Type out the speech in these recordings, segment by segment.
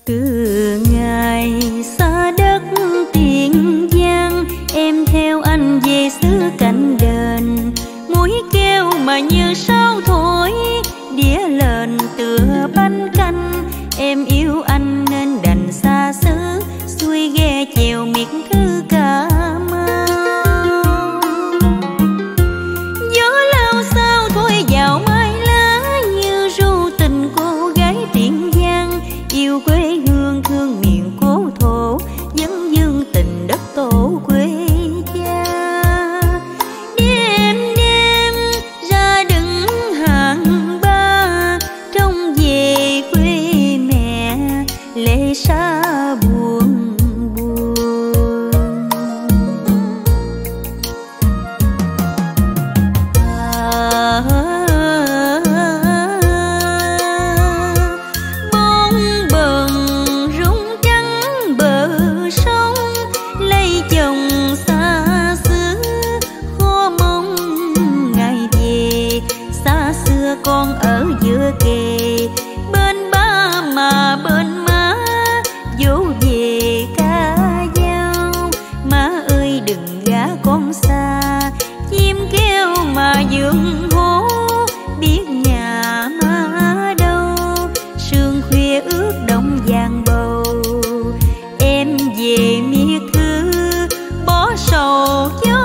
Từ ngày xa đất Tiền Giang, em theo anh về xứ Cảnh Đền. Mũi kêu mà như sao thổi, đĩa lên tựa bánh canh. Em yêu anh nên đành xa xứ, xuôi ghe chèo miệt thư Cà Mau. Gió lao sao thôi vào mai lá, như ru tình cô gái Tiền Giang. Yêu quê hương thương miền cố thổ, vấn vương tình đất tổ quê cha. Đêm đêm ra đứng hàng ba, trông về quê mẹ lệ xa buồn buồn. Bóng bần rung trắng bờ sông, lấy chồng xa xứ khó mong ngày về. Xa xưa con ở giữa kề, bên ba mà bên má, dỗ về ca dao. Má ơi đừng gả con xa, chim kêu mà giường hố, biết nhà má đâu. Sương khuya ướt đông vàng bầu, em về miệt thư bỏ sầu cho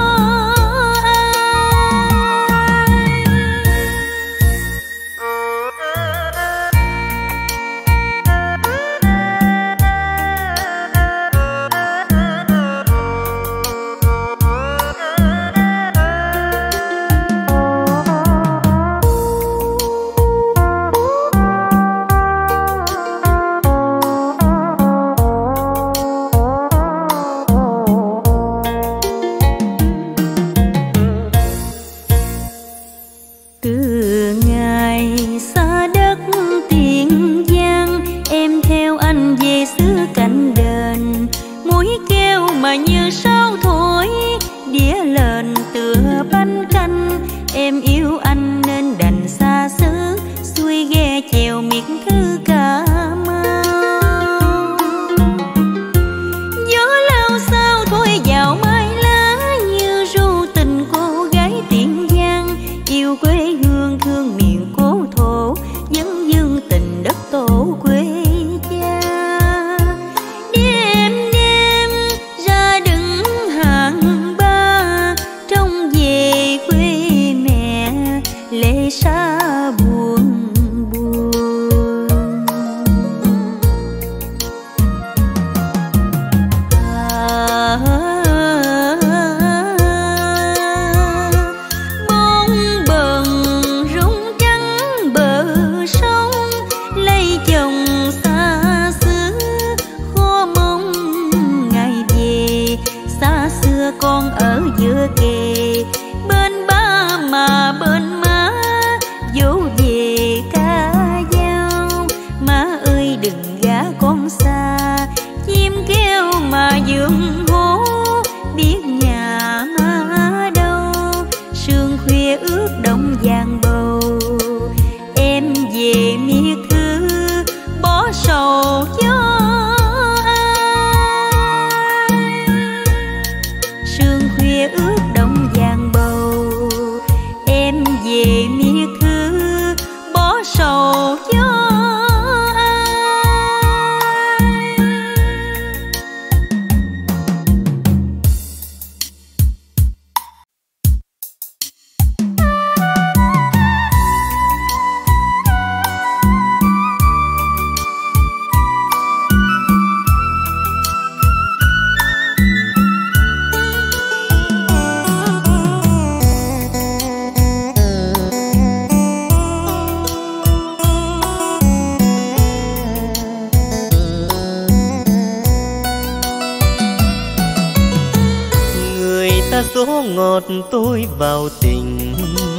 dỗ ngọt tôi vào tình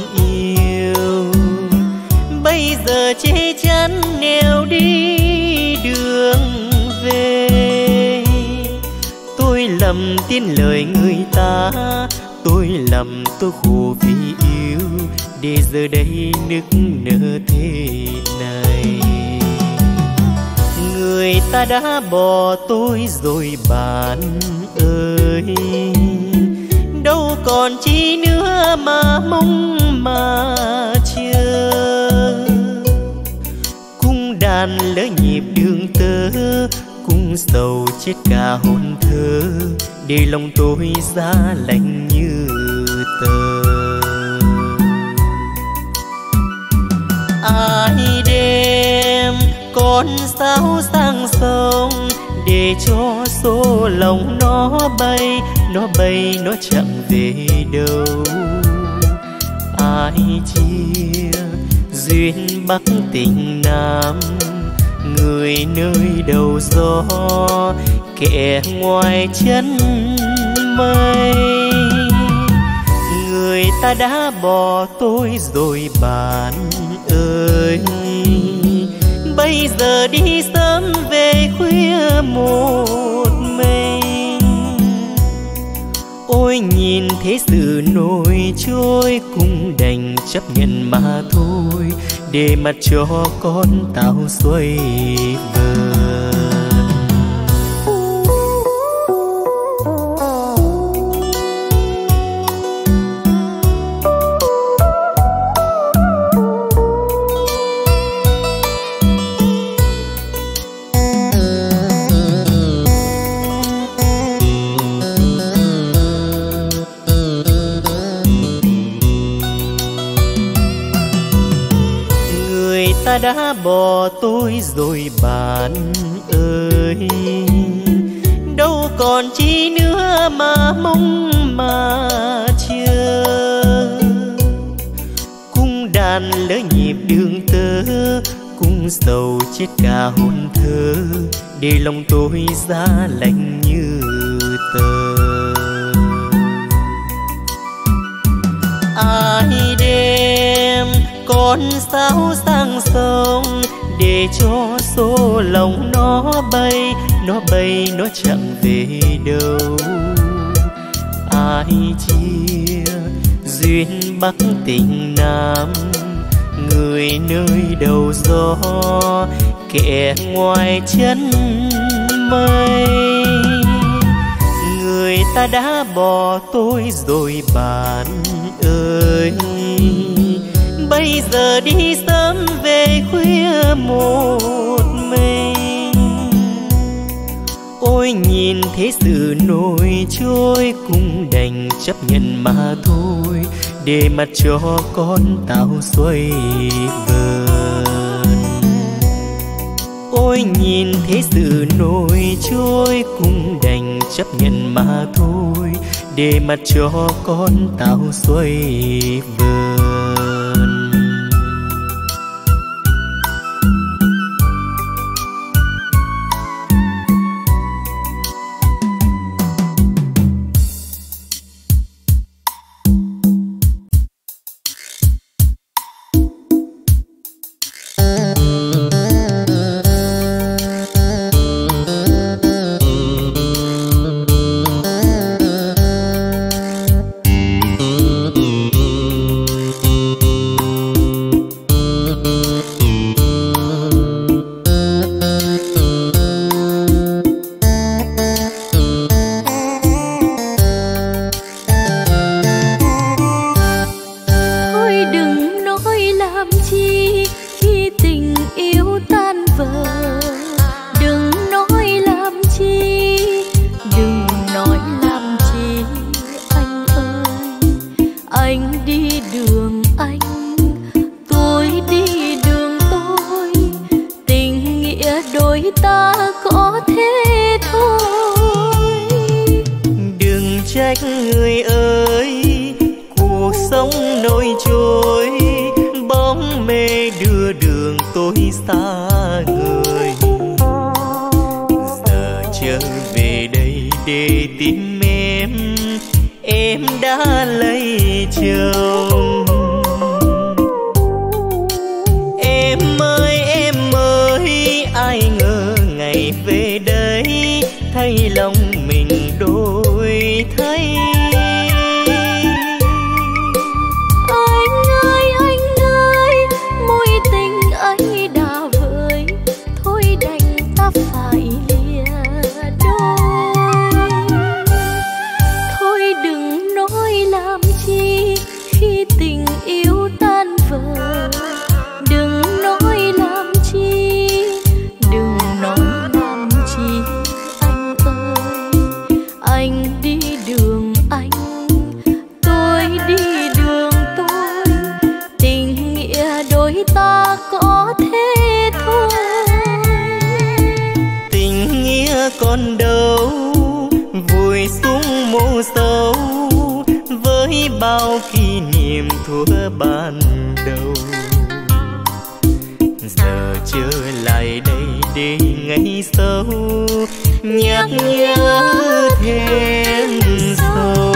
yêu. Bây giờ chê chắn nẻo đi đường về. Tôi lầm tin lời người ta, tôi lầm tôi khổ vì yêu, để giờ đây nức nở thế này. Người ta đã bỏ tôi rồi bạn ơi, đâu còn chi nữa mà mong mà chờ. Cung đàn lỡ nhịp đường tơ, cung sầu chết cả hồn thơ, để lòng tôi giá lạnh như tờ. Ai đem con sao sang sông, để cho số lòng nó bay nó chẳng về đâu. Ai chia duyên Bắc tình Nam, người nơi đầu gió, kẻ ngoài chân mây. Người ta đã bỏ tôi rồi bạn ơi, bây giờ đi sớm về khuya một mình. Ôi nhìn thế sự nổi trôi, cũng đành chấp nhận mà thôi, để mặc cho con tao xuôi vờn. Ta đã bỏ tôi rồi bạn ơi, đâu còn chi nữa mà mong mà chờ. Cung đàn lỡ nhịp đường tơ, cung sầu chết cả hồn thơ, để lòng tôi giá lạnh như tờ. Ai đem con sao sang sông, để cho số lòng nó bay nó chẳng về đâu. Ai chia duyên Bắc tình Nam, người nơi đầu gió, kẻ ngoài chân mây. Người ta đã bỏ tôi rồi bạn ơi, bây giờ đi sớm về khuya một mình. Ôi nhìn thế sự nổi trôi, cũng đành chấp nhận mà thôi, để mặc cho con tao xuôi vờn. Ôi nhìn thế sự nổi trôi, cũng đành chấp nhận mà thôi, để mặc cho con tao xuôi vờn. còn đâu, vùi xuống mộ sâu với bao kỷ niệm thuở ban đầu. Giờ trở lại đây để ngày sau nhắc nhớ thêm sâu.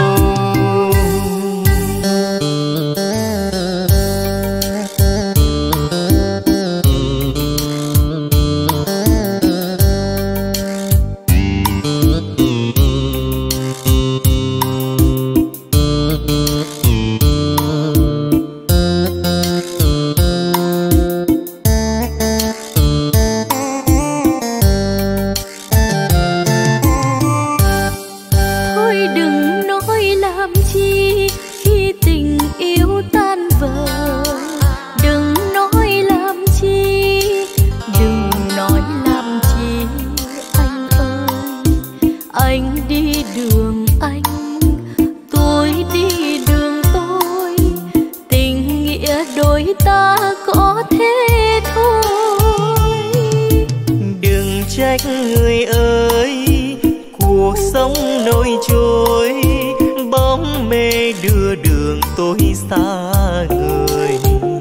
Người ơi, cuộc sống nổi trôi, bóng mê đưa đường tôi xa người.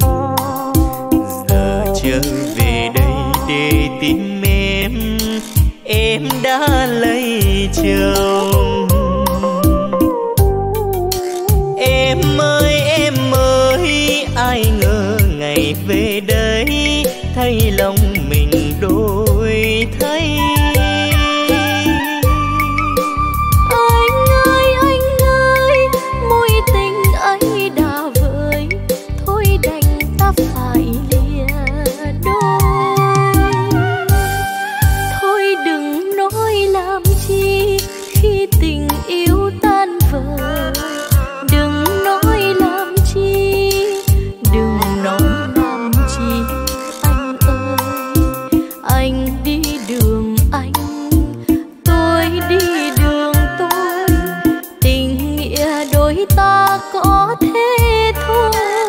Giờ trở về đây để tìm em đã lấy chồng. Em ơi, ai ngờ ngày về đây thấy lòng mình đổi thay. Anh ơi, mối tình ấy đã vơi, thôi đành ta phải lìa đôi. Thôi đừng nói làm chi khi tình yêu tan vỡ, đừng nói làm chi, đừng nói làm chi. Anh đi đường anh, tôi đi đường tôi, tình nghĩa đôi ta có thế thôi.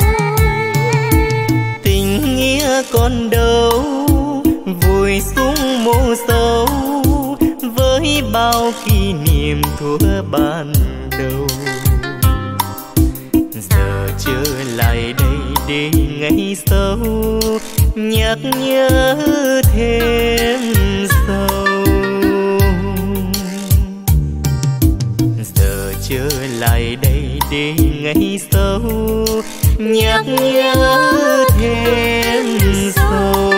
Tình nghĩa còn đâu, vùi xuống mộ sâu với bao kỷ niệm thuở ban đầu. Giờ trở lại đây để ngày sau nhắc nhớ thêm sâu. Giờ trở lại đây để ngày sau nhắc nhớ thêm sâu.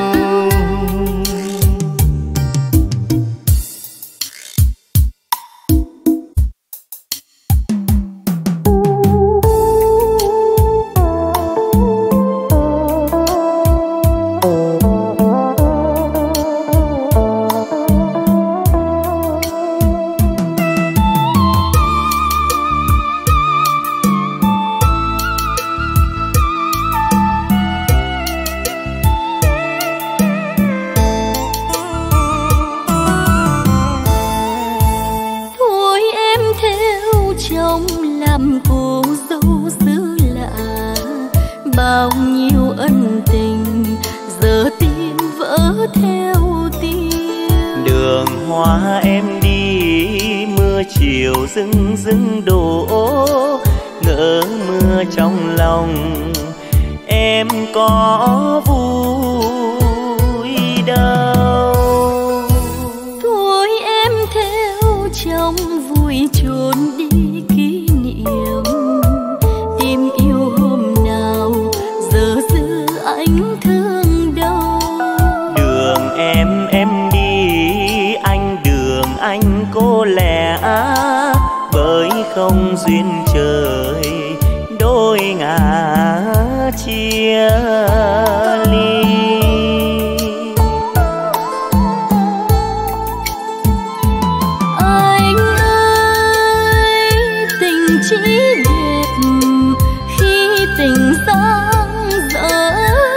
Bao nhiêu ân tình giờ tim vỡ theo tiếng. Đường hoa em đi, mưa chiều rưng rưng đổ, ngỡ mưa trong lòng em có vui đâu. Thôi em theo chồng vui trốn đi kỷ niệm, tìm yêu hôm nào giờ giữ anh thương đâu. Đường em đi, anh đường anh cô lẻ, với không duyên trời đôi ngả chia ly. Anh ơi, tình chỉ đẹp khi tình sáng dở.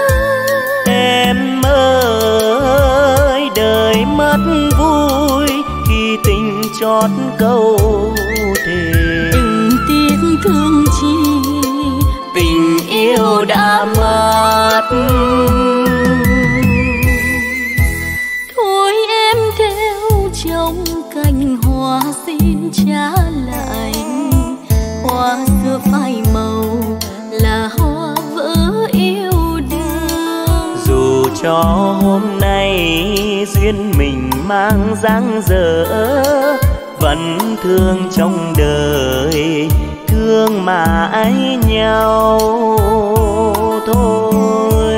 Em ơi, đời mất vui khi tình chót câu thề. Đừng tiếc thương chi, tình yêu đã mất. Thôi em theo cành hoa xin trả lại. Hoa xưa phai màu là hoa vỡ yêu đương. Dù cho hôm nay duyên mình mang dáng dở, vẫn thương trong đời, thương mà ái nhau thôi.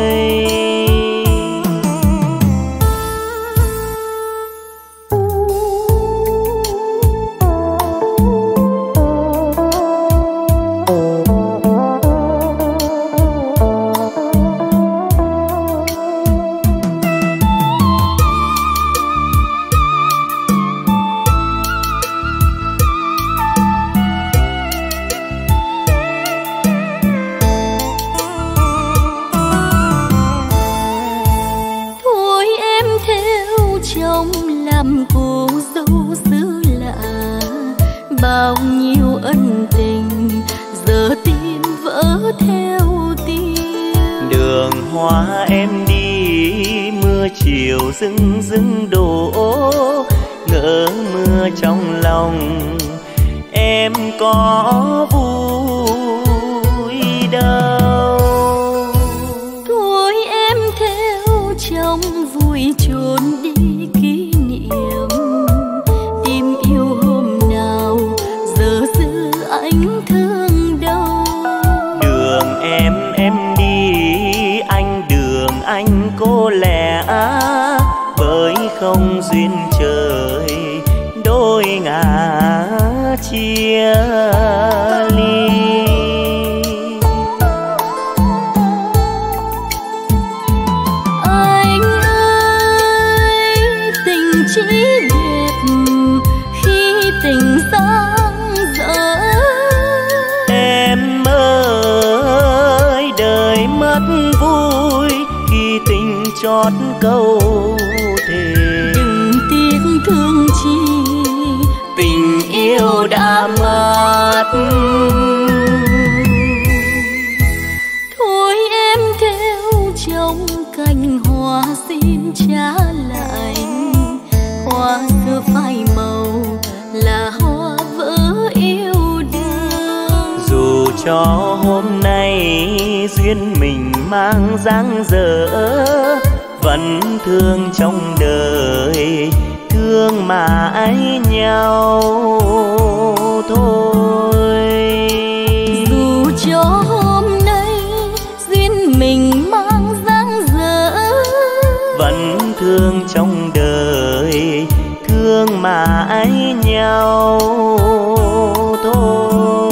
Bao nhiêu ân tình giờ tim vỡ theo tiếng. Đường hoa em đi mưa chiều rưng rưng đổ, ngỡ mưa trong lòng em có vui đâu. Thôi em theo chồng vui trốn đi kỷ niệm, tim yêu hôm nào giờ giữ anh thương đâu. Đường em đi anh đường anh cô lẻ, bởi không duyên trời đôi ngả chia ly. Anh ơi tình chỉ đẹp khi tình sáng dở. Em ơi đời mất vui khi tình chót câu thề. Đừng tiếc thương chi tình yêu đã mất. Thôi em theo chồng cành hoa xin trả lại. Hoa xưa phai màu là hoa vỡ yêu đương. Dù cho hôm nay duyên mình mang dáng dở, vẫn thương trong đời, thương mà ái nhau thôi. Dù cho hôm nay duyên mình mang dáng dở, vẫn thương trong đời, thương mà ái nhau thôi.